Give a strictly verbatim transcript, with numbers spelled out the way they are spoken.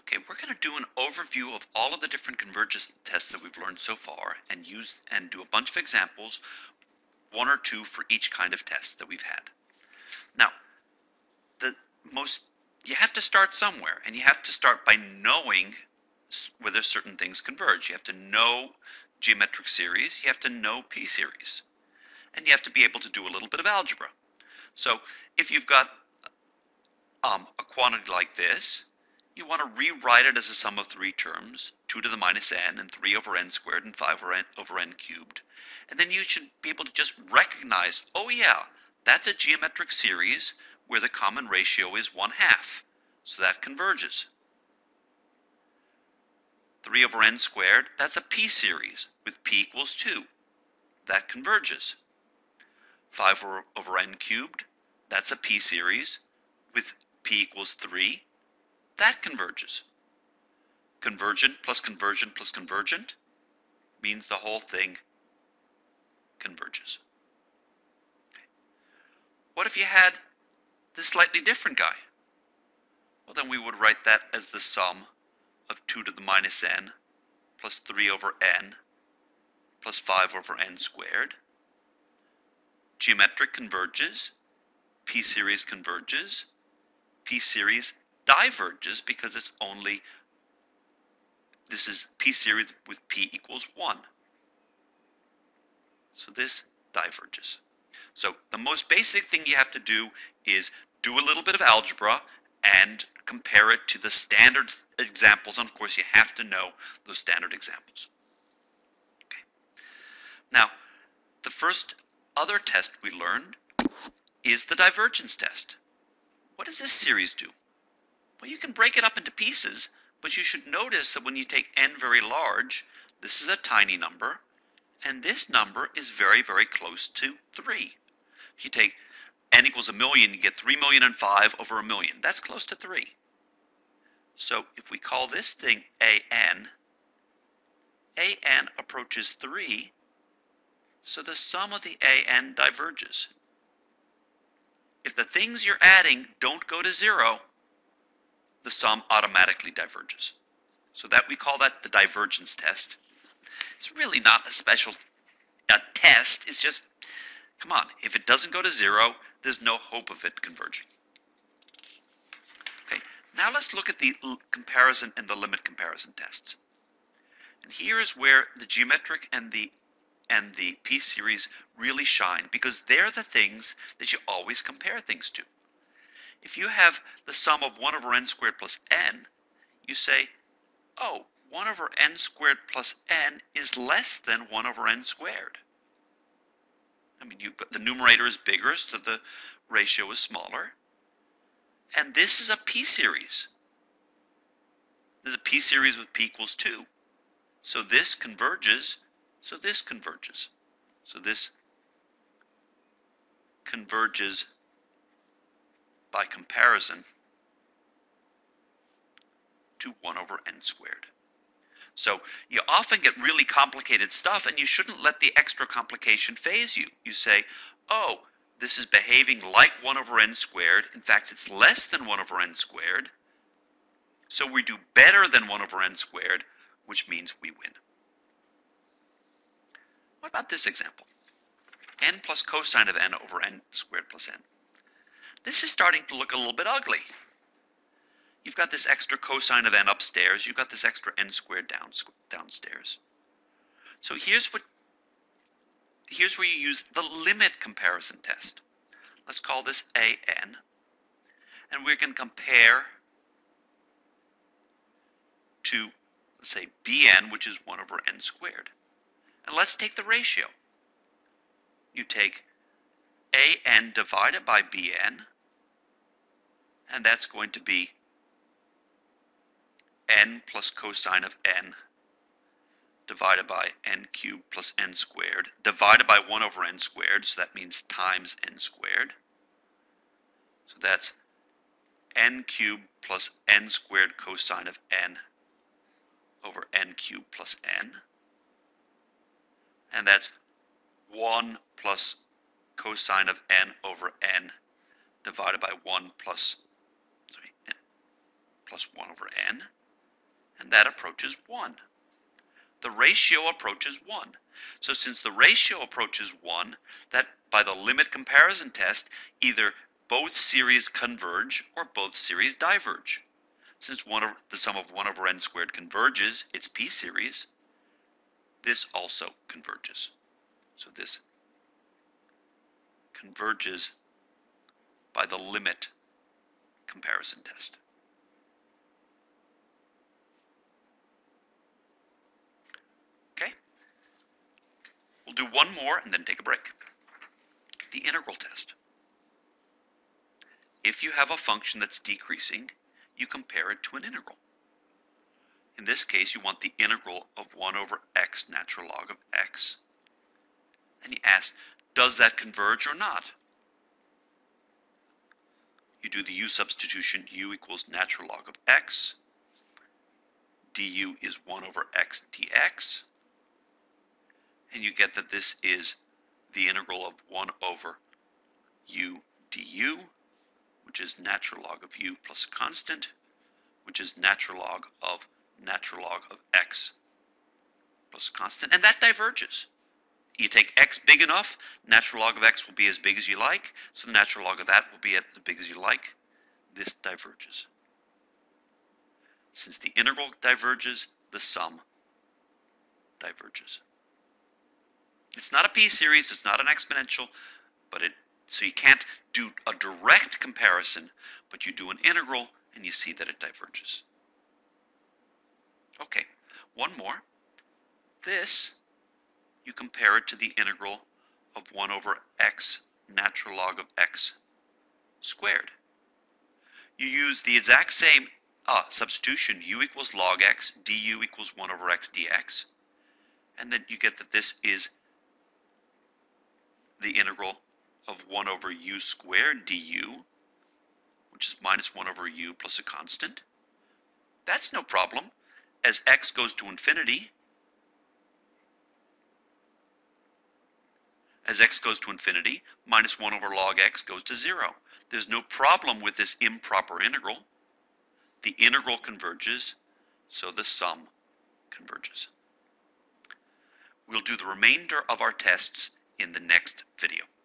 Okay, we're going to do an overview of all of the different convergence tests that we've learned so far and use and do a bunch of examples, one or two for each kind of test that we've had. Now, the most you have to start somewhere, and you have to start by knowing whether certain things converge. You have to know geometric series, you have to know p-series, and you have to be able to do a little bit of algebra. So if you've got um, a quantity like this, you want to rewrite it as a sum of three terms, two to the minus n and three over n squared and five over n, over n cubed. And then you should be able to just recognize, oh yeah, that's a geometric series where the common ratio is one half. So that converges. three over n squared, that's a p-series with p equals two. That converges. five over n cubed, that's a p-series with p equals three. That converges. Convergent plus convergent plus convergent means the whole thing converges. Okay. What if you had this slightly different guy? Well, then we would write that as the sum of two to the minus n plus three over n plus five over n squared. Geometric converges, p-series converges, p-series diverges because it's only, this is p-series with p equals one. So this diverges. So the most basic thing you have to do is do a little bit of algebra and compare it to the standard examples. And of course, you have to know those standard examples. Okay. Now, the first other test we learned is the divergence test. What does this series do? Well, you can break it up into pieces, but you should notice that when you take n very large, this is a tiny number, and this number is very, very close to three. If you take n equals a million, you get three million and five over a million. That's close to three. So if we call this thing a n, a n approaches three, so the sum of the a n diverges. If the things you're adding don't go to zero, the sum automatically diverges. So that we call that the divergence test. It's really not a special a test. It's just, come on, if it doesn't go to zero, there's no hope of it converging. Okay, now let's look at the comparison and the limit comparison tests. And here is where the geometric and the and the p-series really shine, because they're the things that you always compare things to. If you have the sum of one over n squared plus n, you say, oh, one over n squared plus n is less than one over n squared. I mean, you've got, the numerator is bigger, so the ratio is smaller. And this is a p-series. There's a p-series with p equals two. So this converges, so this converges. So this converges by comparison to one over n squared. So you often get really complicated stuff, and you shouldn't let the extra complication faze you. You say, oh, this is behaving like one over n squared. In fact, it's less than one over n squared. So we do better than one over n squared, which means we win. What about this example? N plus cosine of n over n squared plus n. This is starting to look a little bit ugly. You've got this extra cosine of n upstairs. You've got this extra n squared down, downstairs. So here's what here's where you use the limit comparison test. Let's call this a n. And we're going to compare to, let's say, b n, which is one over n squared. And let's take the ratio. You take a n divided by b n, and that's going to be n plus cosine of n divided by n cubed plus n squared, divided by one over n squared, so that means times n squared. So that's n cubed plus n squared cosine of n over n cubed plus n. And that's one plus cosine of n over n divided by one plus, sorry, n, plus one over n. and that approaches one. The ratio approaches one. So since the ratio approaches one, that by the limit comparison test, either both series converge or both series diverge. Since one of, the sum of one over n squared converges, it's p series, this also converges. So this converges by the limit comparison test. Okay? We'll do one more and then take a break. The integral test. If you have a function that's decreasing, you compare it to an integral. In this case, you want the integral of one over x natural log of x. And you ask, does that converge or not? You do the u substitution, u equals natural log of x. Du is one over x dx. And you get that this is the integral of one over u du, which is natural log of u plus a constant, which is natural log of natural log of x plus a constant, and that diverges. You take x big enough, natural log of x will be as big as you like, so the natural log of that will be as big as you like. This diverges. Since the integral diverges, the sum diverges. It's not a p-series, it's not an exponential, but it so you can't do a direct comparison, but you do an integral and you see that it diverges. Okay, one more. This, you compare it to the integral of one over x natural log of x squared. You use the exact same uh, substitution, u equals log x, du equals one over x dx, and then you get that this is the integral of one over u squared du, which is minus one over u plus a constant. That's no problem. As x goes to infinity, as x goes to infinity, minus one over log x goes to zero. There's no problem with this improper integral. The integral converges, so the sum converges. We'll do the remainder of our tests in the next video.